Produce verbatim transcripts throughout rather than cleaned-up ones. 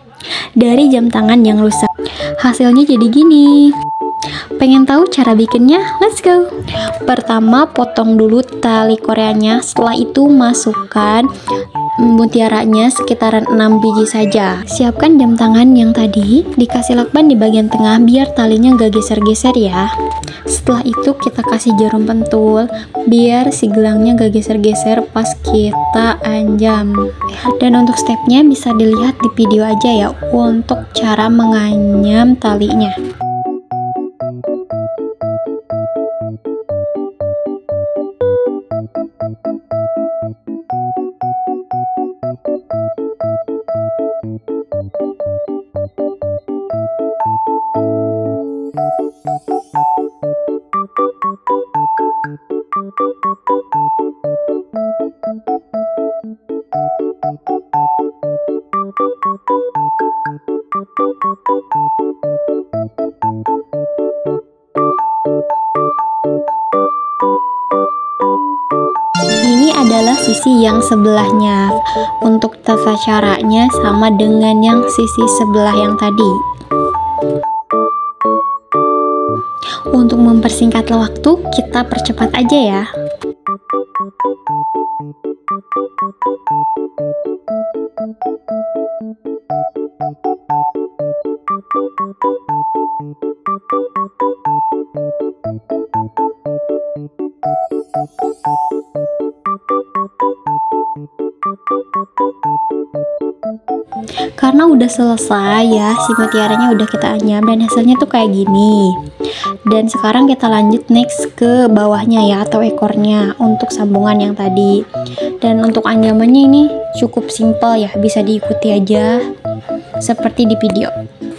dari jam tangan yang rusak. Hasilnya jadi gini. Pengen tahu cara bikinnya? Let's go! Pertama, potong dulu tali koreanya. Setelah itu, masukkan mutiaranya sekitaran enam biji saja. Siapkan jam tangan yang tadi, dikasih lakban di bagian tengah biar talinya gak geser-geser ya. Setelah itu kita kasih jarum pentul biar si gelangnya gak geser-geser pas kita anjam. Dan untuk stepnya bisa dilihat di video aja ya untuk cara menganyam talinya. Ini adalah sisi yang sebelahnya. Untuk tata caranya sama dengan yang sisi sebelah yang tadi. Untuk mempersingkat waktu, kita percepat aja ya. Karena udah selesai ya, si mutiaranya udah kita anyam dan hasilnya tuh kayak gini. Dan sekarang kita lanjut next ke bawahnya ya, atau ekornya untuk sambungan yang tadi. Dan untuk anyamannya ini cukup simpel ya, bisa diikuti aja seperti di video.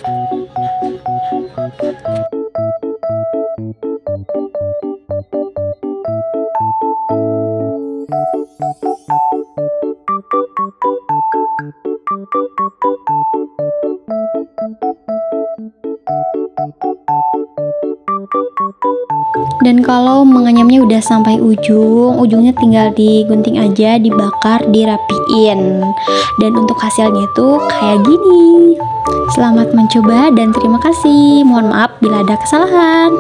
Dan kalau menganyamnya udah sampai ujung, ujungnya tinggal digunting aja, dibakar, dirapiin. Dan untuk hasilnya itu kayak gini. Selamat mencoba dan terima kasih. Mohon maaf bila ada kesalahan.